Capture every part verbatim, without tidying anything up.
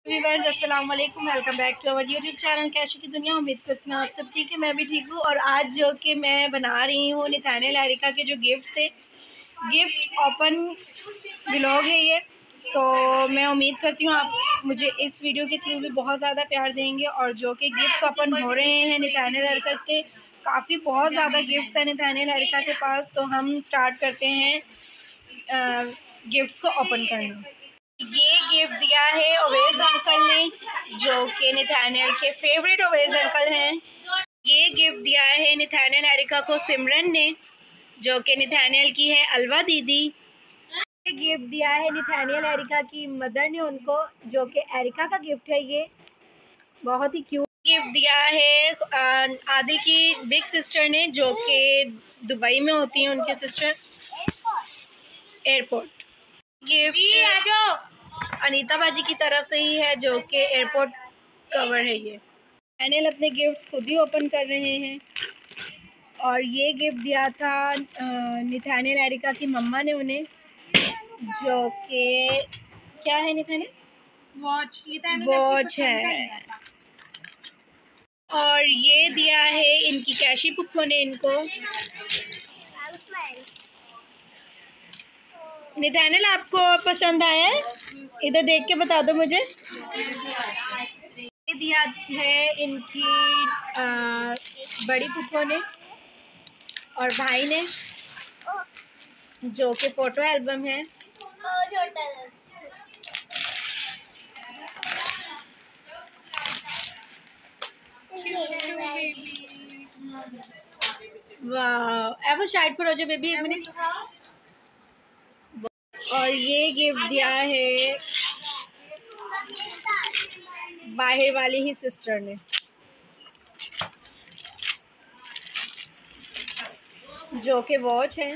Viewers अस्सलाम वालेकुम, welcome back to our YouTube channel कैशी की दुनिया। उम्मीद करती हूँ आप सब ठीक है, मैं भी ठीक हूँ। और आज जो कि मैं बना रही हूँ निथानियल एरिका के जो गिफ्ट्स थे, गिफ्ट ओपन व्लॉग है ये। तो मैं उम्मीद करती हूँ आप मुझे इस वीडियो के थ्रू भी बहुत ज़्यादा प्यार देंगे। और जो कि गिफ्ट्स ओपन हो रहे हैं निथानियल एरिका के, काफ़ी बहुत ज़्यादा गिफ्ट्स हैं निथानियल एरिका के पास। तो हम स्टार्ट करते हैं गिफ्ट्स को ओपन करना। ये गिफ्ट दिया है ओवेज अंकल ने, जो कि निथानियल के फेवरेट ओवेज अंकल हैं। ये गिफ्ट दिया है निथानियल एरिका को सिमरन ने, जो कि निथानियल की है अलवा दीदी। ये गिफ्ट दिया है निथानियल एरिका की मदर ने उनको, जो कि एरिका का गिफ्ट है। ये बहुत ही क्यूट गिफ्ट दिया है आदिल की बिग सिस्टर ने, जो कि दुबई में होती हैं उनकी सिस्टर। एयरपोर्ट गिफ्ट अनीता बाजी की तरफ से ही है, जो कि एयरपोर्ट कवर है। ये निथानियल अपने गिफ्ट्स खुद ही ओपन कर रहे हैं। और ये गिफ्ट दिया था निथानियल एरिका की मम्मा ने उन्हें, जो कि क्या है निथानियल, वॉच वॉच है। और ये दिया है इनकी कैशी पुप्पो ने इनको। निथानियल आपको पसंद आया है? इधर देख के बता दो मुझे। ये दिया है इनकी आ, बड़ी पुप्पो ने और भाई ने, जो कि फोटो एल्बम है। वाह, एवो साइड पर हो जाए बेबी, एक मिनट। और ये गिफ्ट दिया है बाहर वाली ही सिस्टर ने, जो कि वॉच है।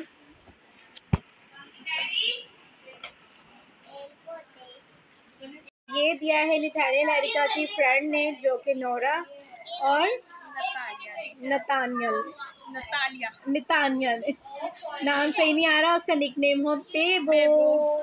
ये दिया है निथानियल एरिका की फ्रेंड ने, जो कि नोरा और नतानियल नतालिया नितानियल नाम सही नहीं आ रहा, उसका निकनेम हो बेबो।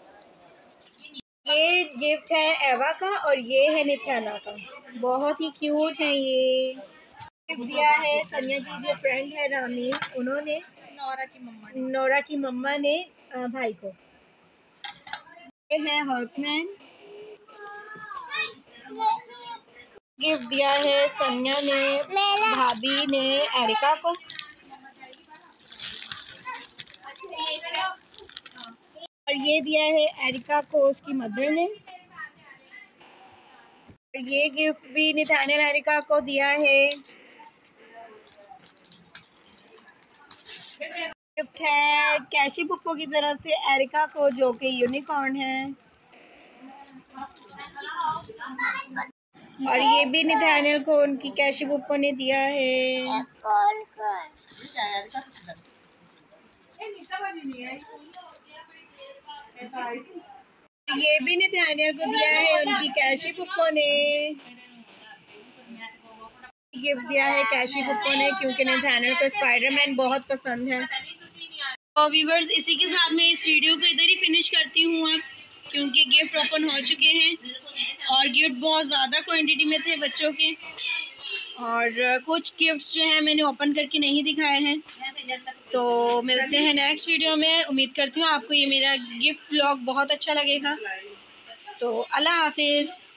ये गिफ्ट है एवा का और ये है निथाना का, बहुत ही क्यूट है। ये गिफ्ट दिया है सनिया की जो फ्रेंड है रामीन, उन्होंने नोरा की मम्मा ने नोरा की मम्मा ने भाई को। ये है हॉकमैन। गिफ्ट दिया है सनिया ने भाभी ने एरिका को। और ये दिया है एरिका को उसकी मदर ने। और ये गिफ्ट भी निथानियल एरिका को दिया है। गिफ्ट है कैशी पुप्पो की तरफ से एरिका को, जो कि यूनिकॉर्न है। और ये भी निथानियल को उनकी कैशी पुप्पो ने दिया है। ये भी निथानियल को दिया है उनकी कैशी पुप्पो ने। गिफ्ट दिया है कैशी पुप्पो ने, क्योंकि निथानियल को स्पाइडरमैन बहुत पसंद है। तो व्यूअर्स, इसी के साथ मैं इस वीडियो को इधर ही फिनिश करती हूँ अब, क्योंकि गिफ्ट ओपन हो चुके हैं और गिफ्ट बहुत ज़्यादा क्वांटिटी में थे बच्चों के। और कुछ गिफ्ट्स जो हैं मैंने ओपन करके नहीं दिखाए हैं। तो मिलते हैं नेक्स्ट वीडियो में। उम्मीद करती हूँ आपको ये मेरा गिफ्ट व्लॉग बहुत अच्छा लगेगा। तो अल्लाह हाफिज़।